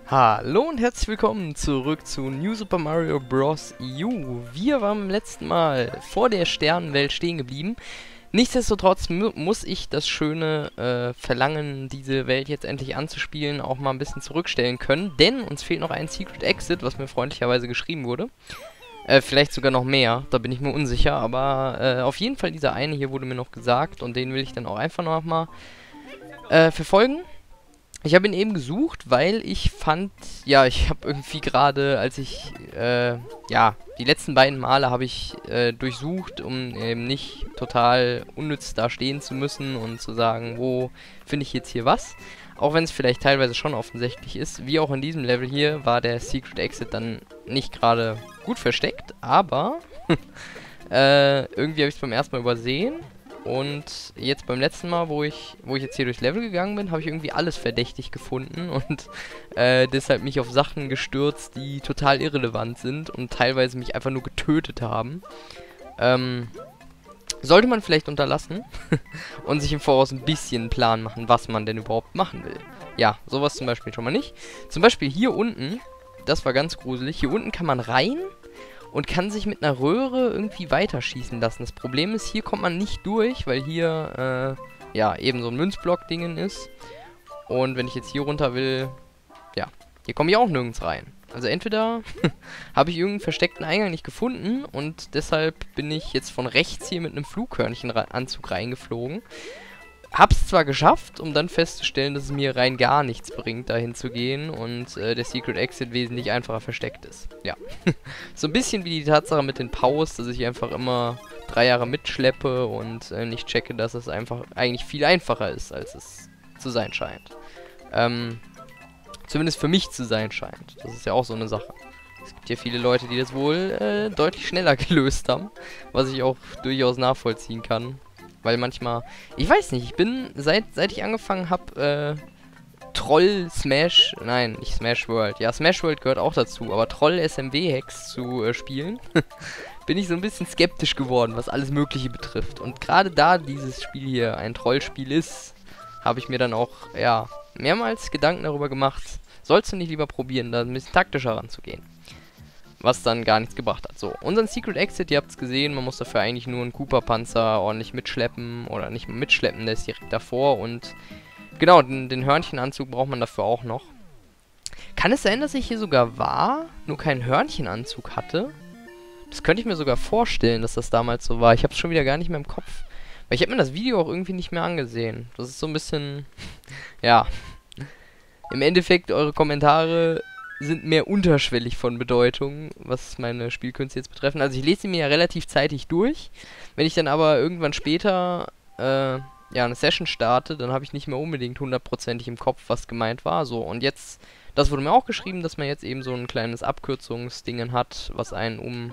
Hallo und herzlich willkommen zurück zu New Super Mario Bros. U. Wir waren beim letzten Mal vor der Sternenwelt stehen geblieben. Nichtsdestotrotz muss ich das schöne Verlangen, diese Welt jetzt endlich anzuspielen, auch mal ein bisschen zurückstellen können. Denn uns fehlt noch ein Secret Exit, was mir freundlicherweise geschrieben wurde. Vielleicht sogar noch mehr, da bin ich mir unsicher. Aber auf jeden Fall dieser eine hier wurde mir noch gesagt und den will ich dann auch einfach noch mal verfolgen. Ich habe ihn eben gesucht, weil ich fand, ja, ich habe irgendwie gerade, als ich, ja, die letzten beiden Male habe ich durchsucht, um eben nicht total unnütz da stehen zu müssen und zu sagen, wo finde ich jetzt hier was. Auch wenn es vielleicht teilweise schon offensichtlich ist, wie auch in diesem Level hier, war der Secret Exit dann nicht gerade gut versteckt, aber irgendwie habe ich es beim ersten Mal übersehen. Und jetzt beim letzten Mal, wo ich jetzt hier durchs Level gegangen bin, habe ich irgendwie alles verdächtig gefunden und deshalb mich auf Sachen gestürzt, die total irrelevant sind und teilweise mich einfach nur getötet haben. Sollte man vielleicht unterlassen und sich im Voraus ein bisschen einen Plan machen, was man denn überhaupt machen will. Ja, sowas zum Beispiel schon mal nicht. Zum Beispiel hier unten, das war ganz gruselig, hier unten kann man rein und kann sich mit einer Röhre irgendwie weiterschießen lassen. Das Problem ist, hier kommt man nicht durch, weil hier, ja, eben so ein Münzblock-Dingen ist. Und wenn ich jetzt hier runter will, ja, hier komme ich auch nirgends rein. Also entweder habe ich irgendeinen versteckten Eingang nicht gefunden und deshalb bin ich jetzt von rechts hier mit einem Flughörnchenanzug reingeflogen. Hab's zwar geschafft, um dann festzustellen, dass es mir rein gar nichts bringt, dahin zu gehen und der Secret Exit wesentlich einfacher versteckt ist. Ja. So ein bisschen wie die Tatsache mit den Paus, dass ich einfach immer 3 Jahre mitschleppe und nicht checke, dass es einfach eigentlich viel einfacher ist, als es zu sein scheint. Zumindest für mich zu sein scheint. Das ist ja auch so eine Sache. Es gibt ja viele Leute, die das wohl deutlich schneller gelöst haben, was ich auch durchaus nachvollziehen kann. Weil manchmal, ich weiß nicht, ich bin, seit ich angefangen habe, Troll Smash, nein, nicht Smash World, ja, Smash World gehört auch dazu, aber Troll SMW-Hacks zu spielen, bin ich so ein bisschen skeptisch geworden, was alles Mögliche betrifft. Und gerade da dieses Spiel hier ein Trollspiel ist, habe ich mir dann auch, ja, mehrmals Gedanken darüber gemacht, sollst du nicht lieber probieren, da ein bisschen taktischer ranzugehen. Was dann gar nichts gebracht hat. So, unseren Secret Exit, ihr habt es gesehen, man muss dafür eigentlich nur einen Koopa-Panzer ordentlich mitschleppen oder nicht mitschleppen, der ist direkt davor und genau, den Hörnchenanzug braucht man dafür auch noch. Kann es sein, dass ich hier sogar war, nur keinen Hörnchenanzug hatte? Das könnte ich mir sogar vorstellen, dass das damals so war. Ich habe es schon wieder gar nicht mehr im Kopf. Weil ich habe mir das Video auch irgendwie nicht mehr angesehen. Das ist so ein bisschen, ja, im Endeffekt eure Kommentare sind mehr unterschwellig von Bedeutung, was meine Spielkünste jetzt betreffen. Also ich lese sie mir ja relativ zeitig durch. Wenn ich dann aber irgendwann später ja, eine Session starte, dann habe ich nicht mehr unbedingt hundertprozentig im Kopf, was gemeint war. So, und jetzt, das wurde mir auch geschrieben, dass man jetzt eben so ein kleines Abkürzungsdingen hat, was einen um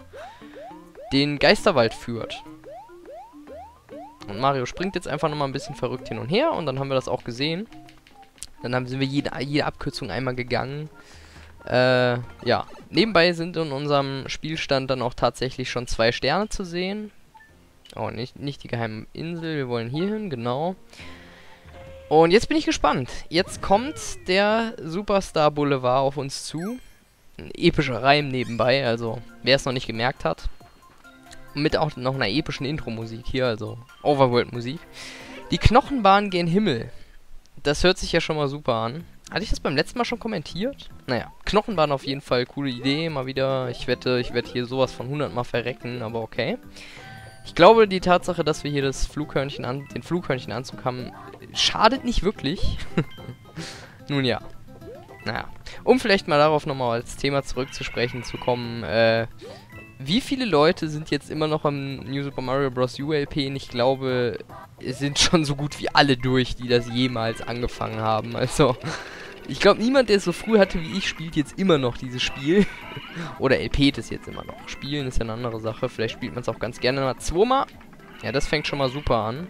den Geisterwald führt. Und Mario springt jetzt einfach nochmal ein bisschen verrückt hin und her und dann haben wir das auch gesehen. Dann sind wir jede Abkürzung einmal gegangen. Ja, nebenbei sind in unserem Spielstand dann auch tatsächlich schon 2 Sterne zu sehen. Oh, nicht die geheime Insel, wir wollen hier hin, genau. Und jetzt bin ich gespannt. Jetzt kommt der Superstar Boulevard auf uns zu. Ein epischer Reim nebenbei, also wer es noch nicht gemerkt hat. Mit auch noch einer epischen Intro-Musik hier, also Overworld-Musik. Die Knochenbahn gen Himmel. Das hört sich ja schon mal super an. Hatte ich das beim letzten Mal schon kommentiert? Naja, Knochenbahn auf jeden Fall, coole Idee, mal wieder. Ich wette, ich werde hier sowas von 100 Mal verrecken, aber okay. Ich glaube, die Tatsache, dass wir hier den Flughörnchenanzug haben, schadet nicht wirklich. Nun ja. Naja, um vielleicht mal darauf nochmal als Thema zurückzusprechen zu kommen, wie viele Leute sind jetzt immer noch am New Super Mario Bros. U LP? Ich glaube, es sind schon so gut wie alle durch, die das jemals angefangen haben. Also, ich glaube, niemand, der es so früh hatte wie ich, spielt jetzt immer noch dieses Spiel. Oder LP't es jetzt immer noch. Spielen ist ja eine andere Sache. Vielleicht spielt man es auch ganz gerne mal zweimal. Ja, das fängt schon mal super an.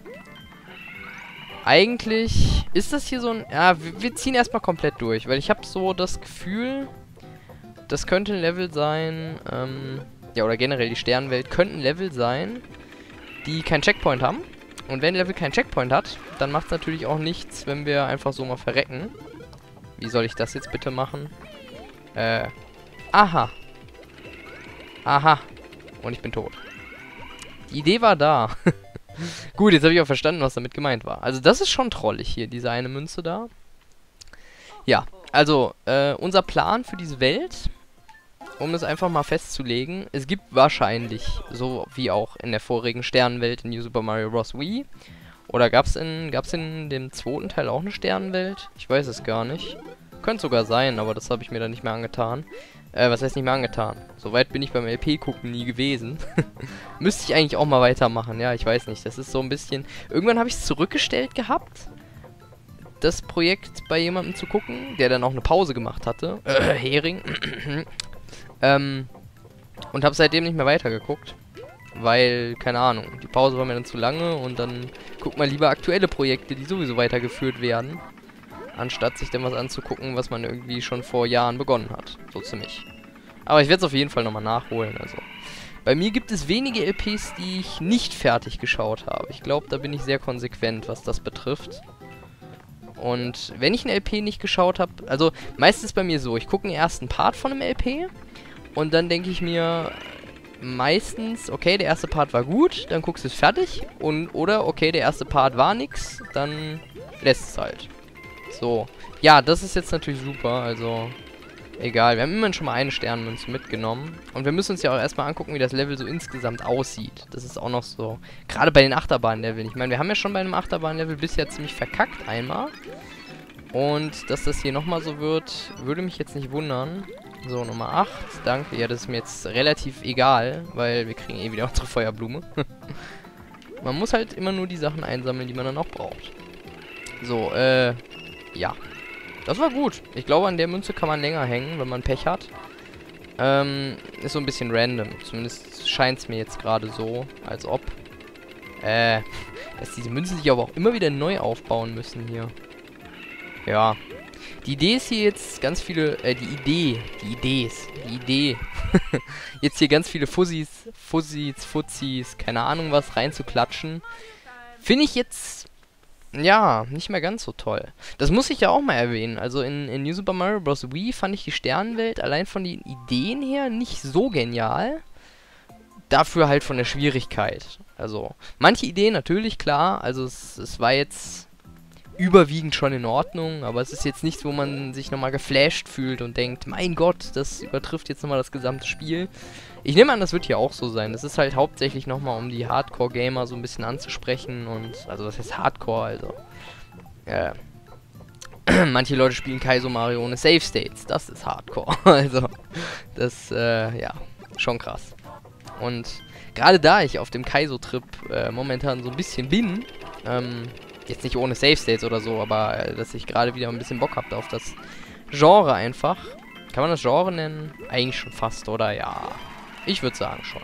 Eigentlich ist das hier so ein... Ja, wir ziehen erstmal komplett durch, weil ich habe so das Gefühl, das könnte ein Level sein, ja, oder generell die Sternenwelt könnten Level sein, die keinen Checkpoint haben. Und wenn ein Level keinen Checkpoint hat, dann macht es natürlich auch nichts, wenn wir einfach so mal verrecken. Wie soll ich das jetzt bitte machen? Aha. Aha. Und ich bin tot. Die Idee war da. Gut, jetzt habe ich auch verstanden, was damit gemeint war. Also das ist schon trollig hier, diese eine Münze da. Ja, also unser Plan für diese Welt, um das einfach mal festzulegen, es gibt wahrscheinlich, so wie auch in der vorigen Sternenwelt in New Super Mario Bros. Wii, oder gab's in dem zweiten Teil auch eine Sternenwelt? Ich weiß es gar nicht. Könnte sogar sein, aber das habe ich mir dann nicht mehr angetan. Was heißt nicht mehr angetan? Soweit bin ich beim LP-Gucken nie gewesen. Müsste ich eigentlich auch mal weitermachen, ja, ich weiß nicht. Das ist so ein bisschen... Irgendwann habe ich es zurückgestellt gehabt, das Projekt bei jemandem zu gucken, der dann auch eine Pause gemacht hatte. Hering. Und habe seitdem nicht mehr weitergeguckt. Weil, keine Ahnung, die Pause war mir dann zu lange und dann guckt man lieber aktuelle Projekte, die sowieso weitergeführt werden, anstatt sich dann was anzugucken, was man irgendwie schon vor Jahren begonnen hat. So ziemlich. Aber ich werde es auf jeden Fall nochmal nachholen, also. Bei mir gibt es wenige LPs, die ich nicht fertig geschaut habe. Ich glaube, da bin ich sehr konsequent, was das betrifft. Und wenn ich ein LP nicht geschaut habe, also meistens bei mir so, ich gucke den ersten Part von einem LP und dann denke ich mir meistens, okay, der erste Part war gut, dann guckst du es fertig oder okay, der erste Part war nix, dann lässt es halt. So, ja, das ist jetzt natürlich super, also egal, wir haben immerhin schon mal eine Sternmünze mitgenommen und wir müssen uns ja auch erstmal angucken, wie das Level so insgesamt aussieht. Das ist auch noch so, gerade bei den Achterbahn-Leveln, ich meine, wir haben ja schon bei einem Achterbahn-Level bisher ziemlich verkackt einmal und dass das hier nochmal so wird, würde mich jetzt nicht wundern. So, Nummer 8, danke, ja, das ist mir jetzt relativ egal, weil wir kriegen eh wieder unsere Feuerblume. Man muss halt immer nur die Sachen einsammeln, die man dann auch braucht. So, ja. Das war gut. Ich glaube, an der Münze kann man länger hängen, wenn man Pech hat. Ist so ein bisschen random. Zumindest scheint es mir jetzt gerade so, als ob. Dass diese Münzen sich aber auch immer wieder neu aufbauen müssen hier. Ja. Die Idee ist hier jetzt ganz viele, die Idee. Jetzt hier ganz viele Fuzzis, keine Ahnung was, reinzuklatschen. Finde ich jetzt... Ja, nicht mehr ganz so toll. Das muss ich ja auch mal erwähnen. Also in New Super Mario Bros. Wii fand ich die Sternenwelt allein von den Ideen her nicht so genial. Dafür halt von der Schwierigkeit. Also, manche Ideen natürlich, klar. Also es war jetzt überwiegend schon in Ordnung. Aber es ist jetzt nichts, wo man sich nochmal geflasht fühlt und denkt, mein Gott, das übertrifft jetzt nochmal das gesamte Spiel. Ich nehme an, das wird hier auch so sein. Das ist halt hauptsächlich nochmal, um die Hardcore-Gamer so ein bisschen anzusprechen und, also das heißt Hardcore, also, manche Leute spielen Kaizo Mario ohne Save States. Das ist Hardcore. Also, das, ja, schon krass. Und gerade da ich auf dem Kaizo-Trip momentan so ein bisschen bin, jetzt nicht ohne Save States oder so, aber dass ich gerade wieder ein bisschen Bock habe auf das Genre einfach. Kann man das Genre nennen? Eigentlich schon fast, oder? Ja. Ich würde sagen schon.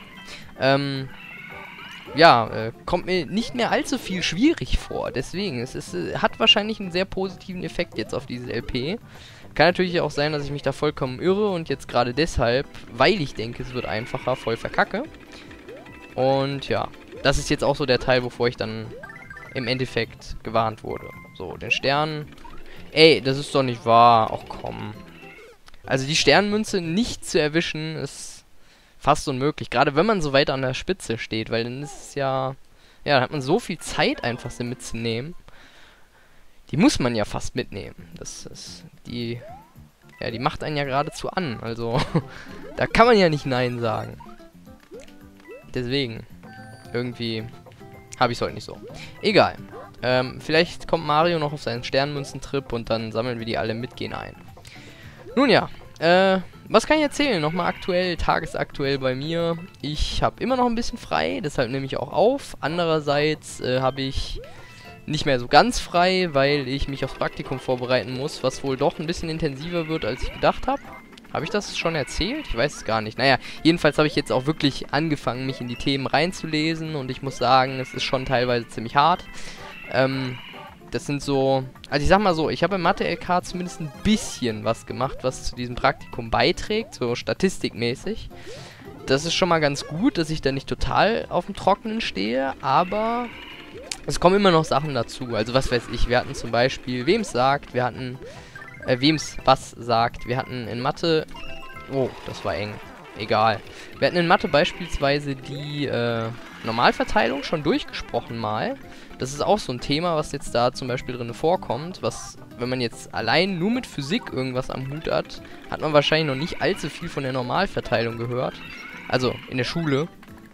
Ja, kommt mir nicht mehr allzu viel schwierig vor. Deswegen, es hat wahrscheinlich einen sehr positiven Effekt jetzt auf diese LP. Kann natürlich auch sein, dass ich mich da vollkommen irre und jetzt gerade deshalb, weil ich denke, es wird einfacher, voll verkacke. Und ja, das ist jetzt auch so der Teil, wovor ich dann im Endeffekt gewarnt wurde. So, den Stern. Ey, das ist doch nicht wahr. Ach komm. Also die Sternmünze nicht zu erwischen, ist fast unmöglich. Gerade wenn man so weit an der Spitze steht, weil dann ist es ja... Ja, dann hat man so viel Zeit einfach, sie mitzunehmen. Die muss man ja fast mitnehmen. Das ist... Die... Ja, die macht einen ja geradezu an. Also, da kann man ja nicht Nein sagen. Deswegen. Irgendwie habe ich es heute nicht so. Egal. Vielleicht kommt Mario noch auf seinen Sternmünzentrip und dann sammeln wir die alle mit, gehen ein. Nun ja, was kann ich erzählen? Nochmal aktuell, tagesaktuell bei mir. Ich habe immer noch ein bisschen frei, deshalb nehme ich auch auf. Andererseits habe ich nicht mehr so ganz frei, weil ich mich aufs Praktikum vorbereiten muss, was wohl doch ein bisschen intensiver wird, als ich gedacht habe. Habe ich das schon erzählt? Ich weiß es gar nicht. Naja, jedenfalls habe ich jetzt auch wirklich angefangen, mich in die Themen reinzulesen und ich muss sagen, es ist schon teilweise ziemlich hart. Das sind so... Also ich sag mal so, ich habe im Mathe-LK zumindest ein bisschen was gemacht, was zu diesem Praktikum beiträgt, so statistikmäßig. Das ist schon mal ganz gut, dass ich da nicht total auf dem Trockenen stehe, aber es kommen immer noch Sachen dazu. Also was weiß ich, wir hatten zum Beispiel, wem es sagt, wir hatten wem's was sagt. Wir hatten in Mathe... Oh, das war eng. Egal. Wir hatten in Mathe beispielsweise die Normalverteilung schon durchgesprochen mal. Das ist auch so ein Thema, was jetzt da zum Beispiel drin vorkommt, was, wenn man jetzt allein nur mit Physik irgendwas am Hut hat, hat man wahrscheinlich noch nicht allzu viel von der Normalverteilung gehört. Also, in der Schule.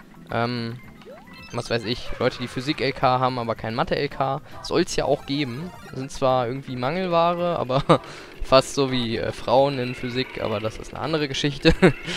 Was weiß ich, Leute, die Physik-LK haben, aber kein Mathe-LK, soll es ja auch geben. Sind zwar irgendwie Mangelware, aber fast so wie Frauen in Physik, aber das ist eine andere Geschichte.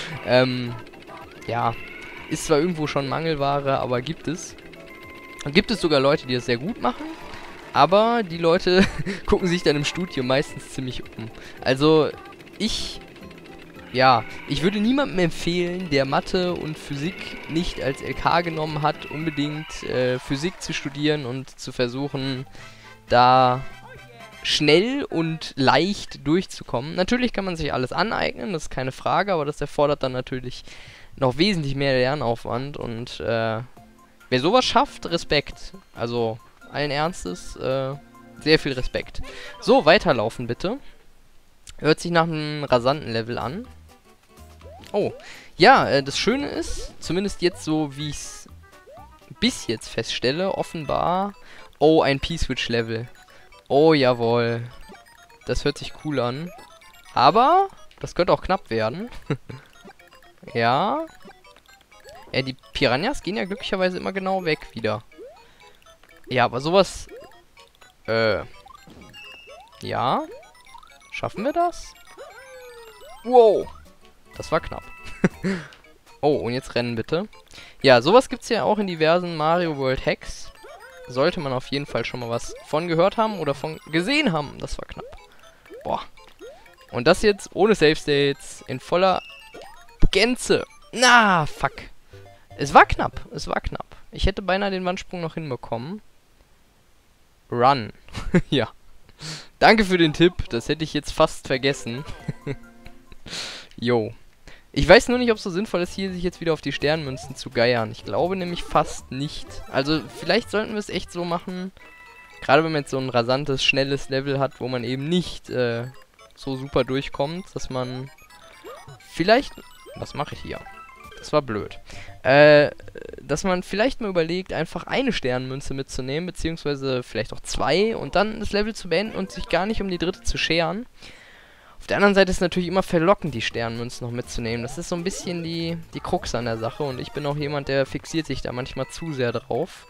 Ja, ist zwar irgendwo schon Mangelware, aber gibt es. Und gibt es sogar Leute, die das sehr gut machen, aber die Leute gucken sich dann im Studium meistens ziemlich um. Also, ich würde niemandem empfehlen, der Mathe und Physik nicht als LK genommen hat, unbedingt Physik zu studieren und zu versuchen, da schnell und leicht durchzukommen. Natürlich kann man sich alles aneignen, das ist keine Frage, aber das erfordert dann natürlich noch wesentlich mehr Lernaufwand und wer sowas schafft, Respekt. Also, allen Ernstes, sehr viel Respekt. So, weiterlaufen bitte. Hört sich nach einem rasanten Level an. Oh, ja, das Schöne ist, zumindest jetzt so, wie ich es bis jetzt feststelle, offenbar... Oh, ein P-Switch-Level. Oh, jawohl. Das hört sich cool an. Aber, das könnte auch knapp werden. Ja. Ja, die Piranhas gehen ja glücklicherweise immer genau weg wieder. Ja, aber sowas... Ja. Schaffen wir das? Wow. Das war knapp. Oh, und jetzt rennen bitte. Ja, sowas gibt's ja auch in diversen Mario World Hacks. Sollte man auf jeden Fall schon mal was von gehört haben oder von gesehen haben. Das war knapp. Boah. Und das jetzt ohne Save States in voller Gänze. Na, fuck. Es war knapp. Es war knapp. Ich hätte beinahe den Wandsprung noch hinbekommen. Run. Ja. Danke für den Tipp. Das hätte ich jetzt fast vergessen. Jo. Ich weiß nur nicht, ob es so sinnvoll ist, hier sich jetzt wieder auf die Sternmünzen zu geiern. Ich glaube nämlich fast nicht. Also, vielleicht sollten wir es echt so machen. Gerade wenn man jetzt so ein rasantes, schnelles Level hat, wo man eben nicht so super durchkommt, dass man vielleicht... Was mache ich hier? Das war blöd. Dass man vielleicht mal überlegt, einfach eine Sternmünze mitzunehmen, beziehungsweise vielleicht auch zwei und dann das Level zu beenden und sich gar nicht um die dritte zu scheren. Auf der anderen Seite ist es natürlich immer verlockend, die Sternmünzen noch mitzunehmen. Das ist so ein bisschen die Krux an der Sache und ich bin auch jemand, der fixiert sich da manchmal zu sehr drauf.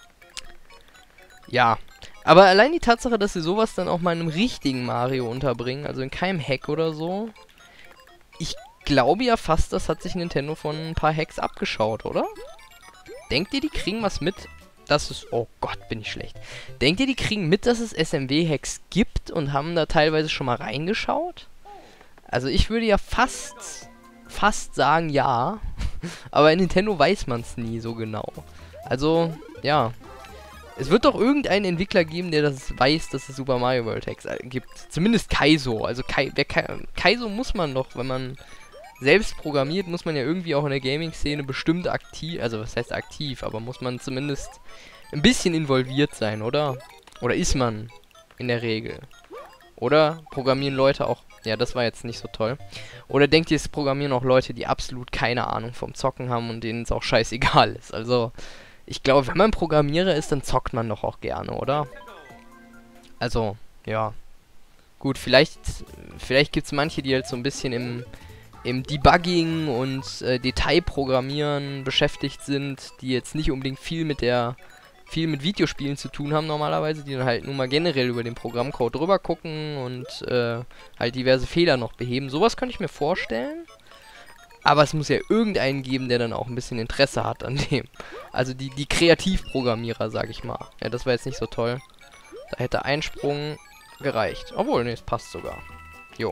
Ja, aber allein die Tatsache, dass sie sowas dann auch mal in einem richtigen Mario unterbringen, also in keinem Hack oder so, ich glaube ja fast, das hat sich Nintendo von ein paar Hacks abgeschaut, oder? Denkt ihr, die kriegen was mit, dass es... Oh Gott, bin ich schlecht. Denkt ihr, die kriegen mit, dass es SMW-Hacks gibt und haben da teilweise schon mal reingeschaut? Also ich würde ja fast sagen, ja. Aber in Nintendo weiß man es nie so genau. Also, ja. Es wird doch irgendeinen Entwickler geben, der das weiß, dass es Super Mario World Hacks gibt. Zumindest Kaizo. Also Kaizo muss man doch, wenn man selbst programmiert, muss man ja irgendwie auch in der Gaming-Szene bestimmt aktiv, also was heißt aktiv, aber muss man zumindest ein bisschen involviert sein, oder? Oder ist man in der Regel? Oder programmieren Leute auch, ja, das war jetzt nicht so toll. Oder denkt ihr, es programmieren auch Leute, die absolut keine Ahnung vom Zocken haben und denen es auch scheißegal ist? Also, ich glaube, wenn man Programmierer ist, dann zockt man doch auch gerne, oder? Also, ja. Gut, vielleicht gibt es manche, die halt so ein bisschen im Debugging und Detailprogrammieren beschäftigt sind, die jetzt nicht unbedingt viel mit Videospielen zu tun haben normalerweise, die dann halt nur mal generell über den Programmcode drüber gucken und halt diverse Fehler noch beheben. Sowas könnte ich mir vorstellen. Aber es muss ja irgendeinen geben, der dann auch ein bisschen Interesse hat an dem. Also die Kreativprogrammierer, sag ich mal. Ja, das war jetzt nicht so toll. Da hätte ein Sprung gereicht. Obwohl, ne, es passt sogar. Jo.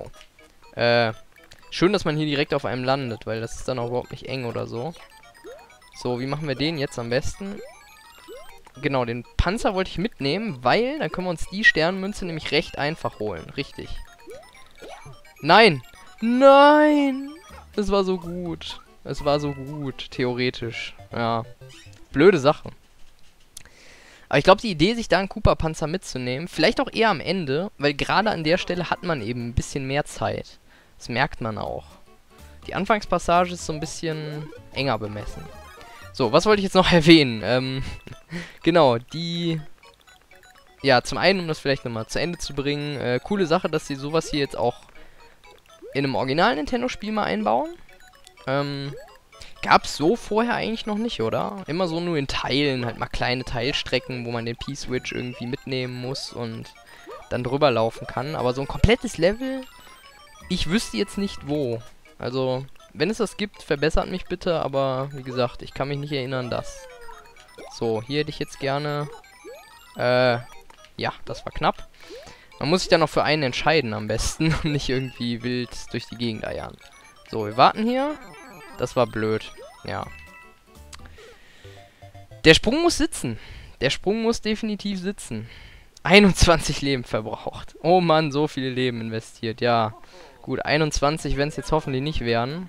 Schön, dass man hier direkt auf einem landet, weil das ist dann auch überhaupt nicht eng oder so. So, wie machen wir den jetzt am besten? Genau, den Panzer wollte ich mitnehmen, weil dann können wir uns die Sternmünze nämlich recht einfach holen. Richtig. Nein! Nein! Es war so gut. Es war so gut, theoretisch. Ja. Blöde Sache. Aber ich glaube, die Idee, sich da einen Koopa-Panzer mitzunehmen, vielleicht auch eher am Ende, weil gerade an der Stelle hat man eben ein bisschen mehr Zeit. Das merkt man auch. Die Anfangspassage ist so ein bisschen enger bemessen. So, was wollte ich jetzt noch erwähnen? Genau, die... Ja, zum einen, um das vielleicht nochmal zu Ende zu bringen, coole Sache, dass sie sowas hier jetzt auch in einem originalen Nintendo-Spiel mal einbauen. Gab's so vorher eigentlich noch nicht, oder? Immer so nur in Teilen, halt mal kleine Teilstrecken, wo man den P-Switch irgendwie mitnehmen muss und dann drüber laufen kann. Aber so ein komplettes Level, ich wüsste jetzt nicht wo. Also, wenn es das gibt, verbessert mich bitte, aber wie gesagt, ich kann mich nicht erinnern, dass. So, hier hätte ich jetzt gerne... ja, das war knapp. Man muss sich dann noch für einen entscheiden am besten und nicht irgendwie wild durch die Gegend eiern. So, wir warten hier. Das war blöd. Ja. Der Sprung muss sitzen. Der Sprung muss definitiv sitzen. 21 Leben verbraucht. Oh Mann, so viele Leben investiert. Ja, gut, 21 werden es jetzt hoffentlich nicht werden.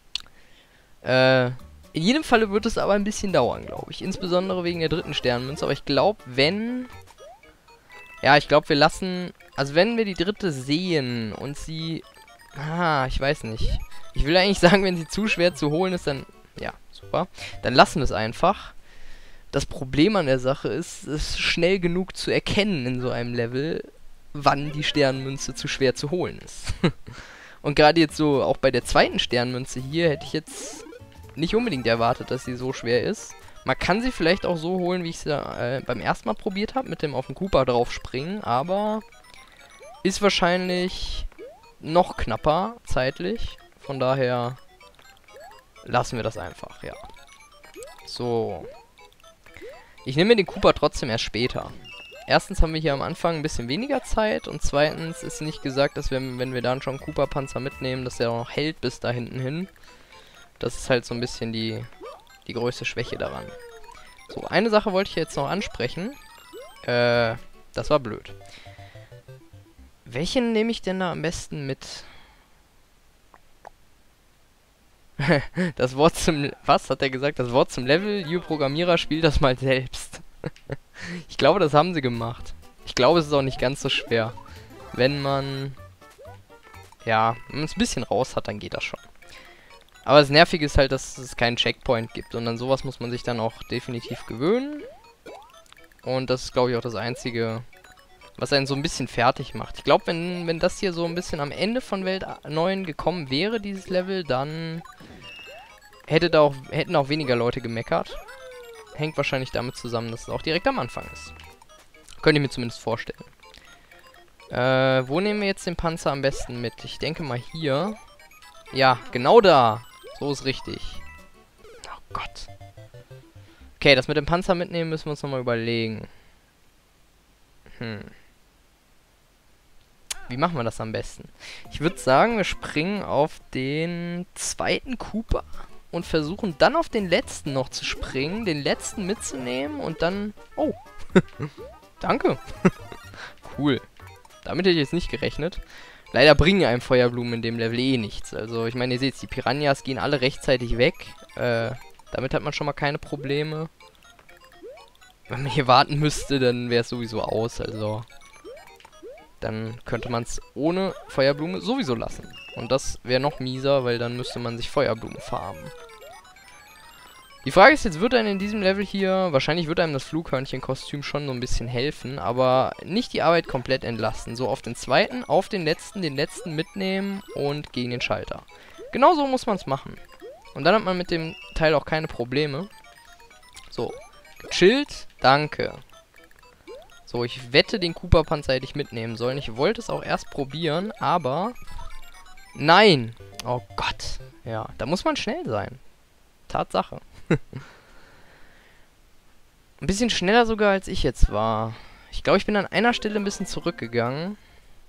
In jedem Falle wird es aber ein bisschen dauern, glaube ich. Insbesondere wegen der dritten Sternmünze. Aber ich glaube, wenn... Ja, ich glaube, wir lassen... Also wenn wir die dritte sehen und sie... ich weiß nicht. Ich will eigentlich sagen, wenn sie zu schwer zu holen ist, dann... Ja, super. Dann lassen wir es einfach. Das Problem an der Sache ist, es ist schnell genug zu erkennen in so einem Level, wann die Sternmünze zu schwer zu holen ist. Und gerade jetzt so, auch bei der zweiten Sternmünze hier, hätte ich jetzt nicht unbedingt erwartet, dass sie so schwer ist. Man kann sie vielleicht auch so holen, wie ich es beim ersten Mal probiert habe, mit dem auf den Koopa drauf springen, aber ist wahrscheinlich noch knapper zeitlich. Von daher lassen wir das einfach, ja. So. Ich nehme mir den Koopa trotzdem erst später. Erstens haben wir hier am Anfang ein bisschen weniger Zeit und zweitens ist nicht gesagt, dass wir, wenn wir dann schon Koopa-Panzer mitnehmen, dass der auch noch hält bis da hinten hin. Das ist halt so ein bisschen die größte Schwäche daran. So, eine Sache wollte ich jetzt noch ansprechen. Das war blöd. Welchen nehme ich denn da am besten mit? Das Wort zum... Was hat er gesagt? Das Wort zum Level? You Programmierer, spielt das mal selbst. Ich glaube, das haben sie gemacht. Ich glaube, es ist auch nicht ganz so schwer. Wenn man... Ja, wenn man es ein bisschen raus hat, dann geht das schon. Aber das Nervige ist halt, dass es keinen Checkpoint gibt. Und an sowas muss man sich dann auch definitiv gewöhnen. Und das ist, glaube ich, auch das Einzige, was einen so ein bisschen fertig macht. Ich glaube, wenn das hier so ein bisschen am Ende von Welt 9 gekommen wäre, dieses Level, dann hätten auch weniger Leute gemeckert. Hängt wahrscheinlich damit zusammen, dass es auch direkt am Anfang ist. Könnt ihr mir zumindest vorstellen. Wo nehmen wir jetzt den Panzer am besten mit? Ich denke mal hier. Ja, genau da. So ist richtig. Oh Gott. Okay, das mit dem Panzer mitnehmen müssen wir uns nochmal überlegen. Wie machen wir das am besten? Ich würde sagen, wir springen auf den zweiten Koopa und versuchen dann auf den letzten noch zu springen, den letzten mitzunehmen und dann... Oh, danke. Cool. Damit hätte ich jetzt nicht gerechnet. Leider bringen einem Feuerblumen in dem Level eh nichts. Also, ich meine, ihr seht, die Piranhas gehen alle rechtzeitig weg. Damit hat man schon mal keine Probleme. Wenn man hier warten müsste, dann wäre es sowieso aus. Also, dann könnte man es ohne Feuerblume sowieso lassen. Und das wäre noch mieser, weil dann müsste man sich Feuerblumen farmen. Die Frage ist jetzt, wird einem in diesem Level hier, wahrscheinlich wird einem das Flughörnchen-Kostüm schon so ein bisschen helfen, aber nicht die Arbeit komplett entlasten. So auf den zweiten, auf den letzten mitnehmen und gegen den Schalter. Genau so muss man es machen. Und dann hat man mit dem Teil auch keine Probleme. So, gechillt, danke. So, ich wette, den Koopa-Panzer hätte ich mitnehmen sollen. Ich wollte es auch erst probieren, aber... Nein! Oh Gott. Ja, da muss man schnell sein. Tatsache. Ein bisschen schneller sogar, als ich jetzt war. Ich glaube, ich bin an einer Stelle ein bisschen zurückgegangen.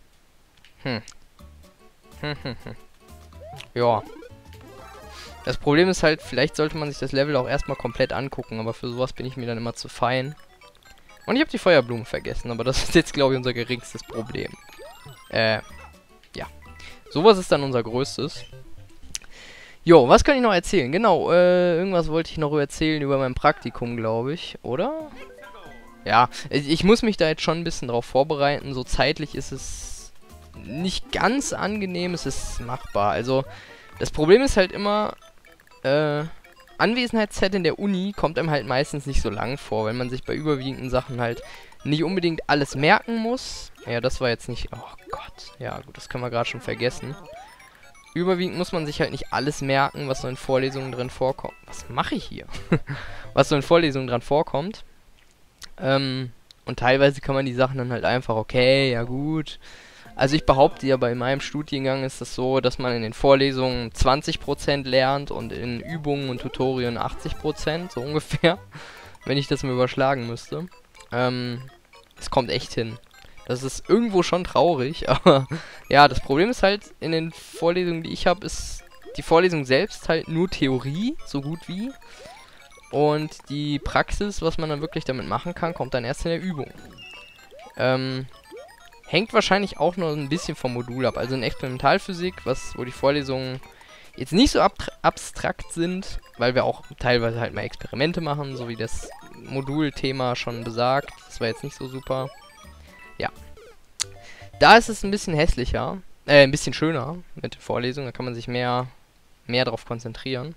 Ja. Das Problem ist halt, vielleicht sollte man sich das Level auch erstmal komplett angucken, aber für sowas bin ich mir dann immer zu fein. Und ich habe die Feuerblumen vergessen, aber das ist jetzt, glaube ich, unser geringstes Problem. Ja. Sowas ist dann unser größtes. Jo, was kann ich noch erzählen? Genau, irgendwas wollte ich noch erzählen über mein Praktikum, glaube ich, oder? Ja, ich muss mich da jetzt schon ein bisschen drauf vorbereiten. So zeitlich ist es nicht ganz angenehm, es ist machbar. Also, das Problem ist halt immer, Anwesenheitszeit in der Uni kommt einem halt meistens nicht so lang vor, wenn man sich bei überwiegenden Sachen halt nicht unbedingt alles merken muss. Ja, das war jetzt nicht... Oh Gott. Ja, gut, das können wir gerade schon vergessen. Überwiegend muss man sich halt nicht alles merken, was so in Vorlesungen drin vorkommt. Was mache ich hier? Was so in Vorlesungen dran vorkommt. Und teilweise kann man die Sachen dann halt einfach, okay, ja gut. Also ich behaupte ja, bei meinem Studiengang ist es so, dass man in den Vorlesungen 20% lernt und in Übungen und Tutorien 80%, so ungefähr. Wenn ich das mal überschlagen müsste. Es kommt echt hin. Das ist irgendwo schon traurig, aber ja, das Problem ist halt, in den Vorlesungen, die ich habe, ist die Vorlesung selbst halt nur Theorie, so gut wie. Und die Praxis, was man dann wirklich damit machen kann, kommt dann erst in der Übung. Hängt wahrscheinlich auch noch ein bisschen vom Modul ab. Also in Experimentalphysik, wo die Vorlesungen jetzt nicht so abstrakt sind, weil wir auch teilweise halt mal Experimente machen, so wie das Modulthema schon besagt. Das war jetzt nicht so super. Ja. Da ist es ein bisschen hässlicher, ein bisschen schöner mit den Vorlesungen. Da kann man sich mehr drauf konzentrieren.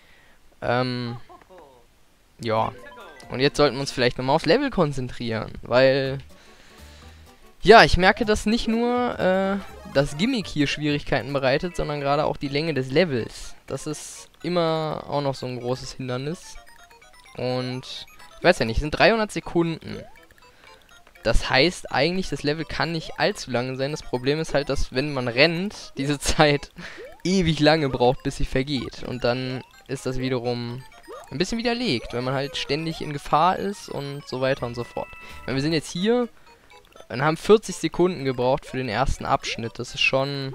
Ja. Und jetzt sollten wir uns vielleicht nochmal aufs Level konzentrieren, weil... Ja, ich merke, dass nicht nur das Gimmick hier Schwierigkeiten bereitet, sondern gerade auch die Länge des Levels. Das ist immer auch noch so ein großes Hindernis. Und ich weiß ja nicht, es sind 300 Sekunden. Das heißt eigentlich, das Level kann nicht allzu lange sein. Das Problem ist halt, dass wenn man rennt, diese Zeit ewig lange braucht, bis sie vergeht. Und dann ist das wiederum ein bisschen widerlegt, wenn man halt ständig in Gefahr ist und so weiter und so fort. Weil wir sind jetzt hier und haben 40 Sekunden gebraucht für den ersten Abschnitt. Das ist schon...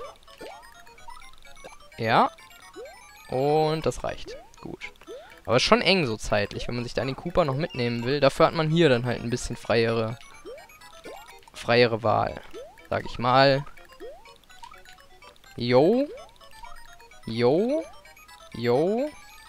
Ja. Und das reicht. Gut. Aber ist schon eng so zeitlich, wenn man sich da den Cooper noch mitnehmen will. Dafür hat man hier dann halt ein bisschen freiere Wahl. Sag ich mal. Jo. Jo. Jo.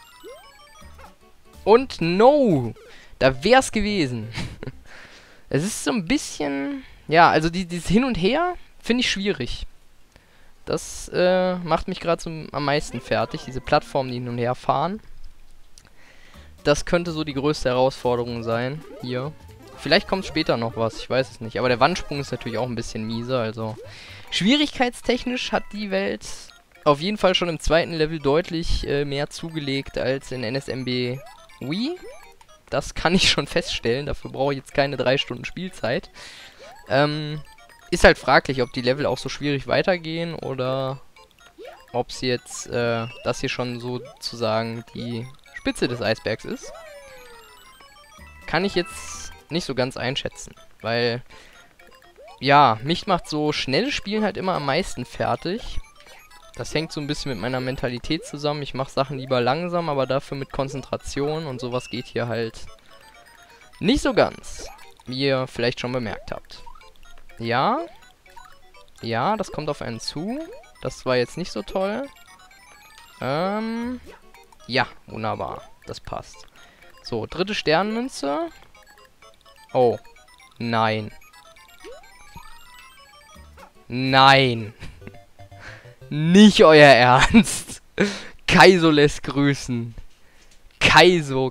Und no. Da wär's gewesen. Es ist so ein bisschen... Ja, also dieses Hin und Her finde ich schwierig. Das macht mich gerade so am meisten fertig. Diese Plattformen, die hin und her fahren. Das könnte so die größte Herausforderung sein. Hier. Vielleicht kommt später noch was, ich weiß es nicht. Aber der Wandsprung ist natürlich auch ein bisschen mieser. Also schwierigkeitstechnisch hat die Welt auf jeden Fall schon im zweiten Level deutlich mehr zugelegt als in NSMB Wii. Das kann ich schon feststellen. Dafür brauche ich jetzt keine 3 Stunden Spielzeit. Ist halt fraglich, ob die Level auch so schwierig weitergehen oder ob es jetzt das hier schon sozusagen die Spitze des Eisbergs ist. Kann ich jetzt nicht so ganz einschätzen, weil ja, mich macht so schnelles Spielen halt immer am meisten fertig. Das hängt so ein bisschen mit meiner Mentalität zusammen. Ich mache Sachen lieber langsam, aber dafür mit Konzentration und sowas geht hier halt nicht so ganz, wie ihr vielleicht schon bemerkt habt. Ja. Ja, das kommt auf einen zu. Das war jetzt nicht so toll. Ja, wunderbar. Das passt. So, dritte Sternmünze. Oh. Nein. Nein. Nicht euer Ernst. Kaizo lässt grüßen. Kaizo.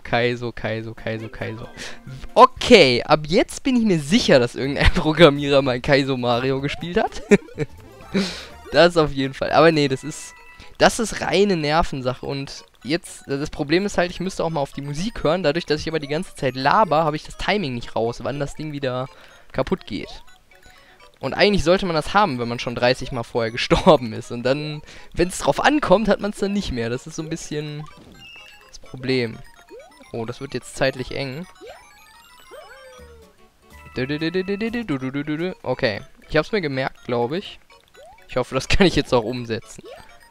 Okay, ab jetzt bin ich mir sicher, dass irgendein Programmierer mal Kaizo Mario gespielt hat. Das auf jeden Fall. Aber nee, das ist reine Nervensache. Und jetzt, das Problem ist halt, ich müsste auch mal auf die Musik hören. Dadurch, dass ich aber die ganze Zeit laber, habe ich das Timing nicht raus, wann das Ding wieder kaputt geht. Und eigentlich sollte man das haben, wenn man schon 30 Mal vorher gestorben ist. Und dann, wenn es drauf ankommt, hat man es dann nicht mehr. Das ist so ein bisschen das Problem. Oh, das wird jetzt zeitlich eng. Okay. Ich habe es mir gemerkt, glaube ich. Ich hoffe, das kann ich jetzt auch umsetzen.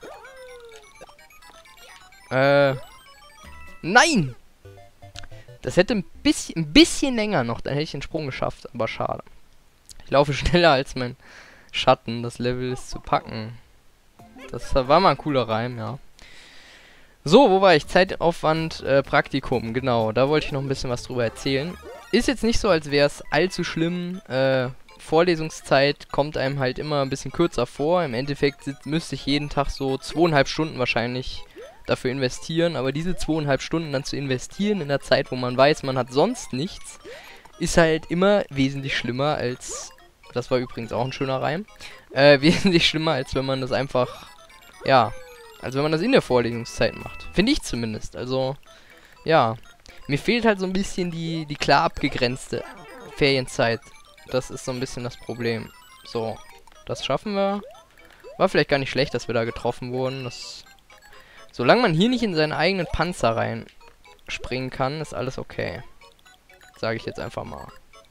Nein! Das hätte ein bisschen länger noch, dann hätte ich den Sprung geschafft, aber schade. Ich laufe schneller als mein Schatten, das Level ist zu packen. Das war mal ein cooler Reim, ja. So, wo war ich? Zeitaufwand, Praktikum, genau. Da wollte ich noch ein bisschen was drüber erzählen. ist jetzt nicht so, als wäre es allzu schlimm. Vorlesungszeit kommt einem halt immer ein bisschen kürzer vor. Im Endeffekt müsste ich jeden Tag so 2,5 Stunden wahrscheinlich dafür investieren. Aber diese 2,5 Stunden dann zu investieren in der Zeit, wo man weiß, man hat sonst nichts, ist halt immer wesentlich schlimmer als... Das war übrigens auch ein schöner Reim. Wesentlich schlimmer, als wenn man das einfach... Ja, als wenn man das in der Vorlesungszeit macht. Finde ich zumindest. Also, ja. Mir fehlt halt so ein bisschen die klar abgegrenzte Ferienzeit. Das ist so ein bisschen das Problem. So, das schaffen wir. War vielleicht gar nicht schlecht, dass wir da getroffen wurden. Solange man hier nicht in seinen eigenen Panzer reinspringen kann, ist alles okay. Sage ich jetzt einfach mal.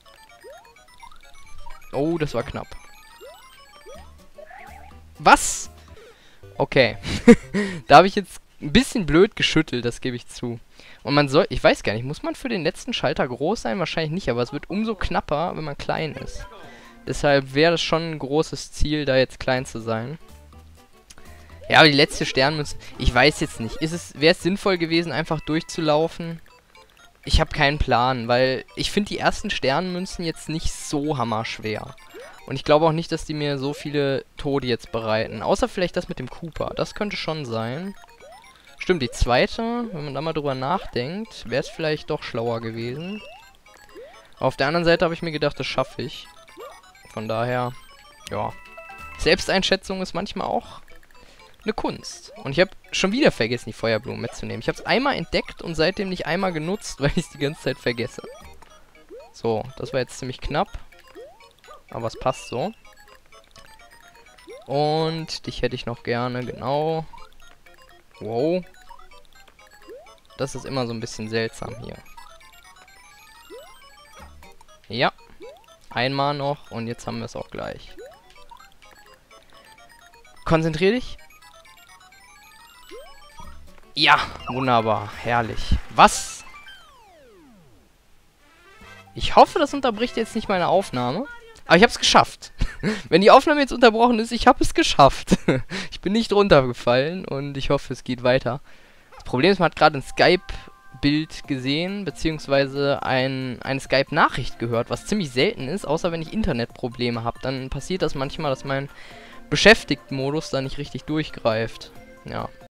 Oh, das war knapp. Was? Okay. Da habe ich jetzt ein bisschen blöd geschüttelt, das gebe ich zu. Und man soll... Ich weiß gar nicht, muss man für den letzten Schalter groß sein? Wahrscheinlich nicht, aber es wird umso knapper, wenn man klein ist. Deshalb wäre es schon ein großes Ziel, da jetzt klein zu sein. Ja, aber die letzte Sternmünze... Ich weiß jetzt nicht. Wäre es sinnvoll gewesen, einfach durchzulaufen? Ich habe keinen Plan, weil ich finde die ersten Sternmünzen jetzt nicht so hammerschwer. Und ich glaube auch nicht, dass die mir so viele Tode jetzt bereiten. Außer vielleicht das mit dem Cooper. Das könnte schon sein. Stimmt, die zweite, wenn man da mal drüber nachdenkt, wäre es vielleicht doch schlauer gewesen. Auf der anderen Seite habe ich mir gedacht, das schaffe ich. Von daher, ja. Selbsteinschätzung ist manchmal auch eine Kunst. Und ich habe schon wieder vergessen, die Feuerblumen mitzunehmen. Ich habe es einmal entdeckt und seitdem nicht einmal genutzt, weil ich es die ganze Zeit vergesse. So, das war jetzt ziemlich knapp. Aber es passt so. Und dich hätte ich noch gerne, genau. Wow. Das ist immer so ein bisschen seltsam hier. Ja. Einmal noch und jetzt haben wir es auch gleich. Konzentrier dich. Ja, wunderbar. Herrlich. Was? Ich hoffe, das unterbricht jetzt nicht meine Aufnahme. Aber ich habe es geschafft. Wenn die Aufnahme jetzt unterbrochen ist, ich habe es geschafft. Ich bin nicht runtergefallen und ich hoffe, es geht weiter. Das Problem ist, man hat gerade ein Skype-Bild gesehen, beziehungsweise eine Skype-Nachricht gehört, was ziemlich selten ist, außer wenn ich Internetprobleme habe. Dann passiert das manchmal, dass mein Beschäftigt-Modus da nicht richtig durchgreift. Ja.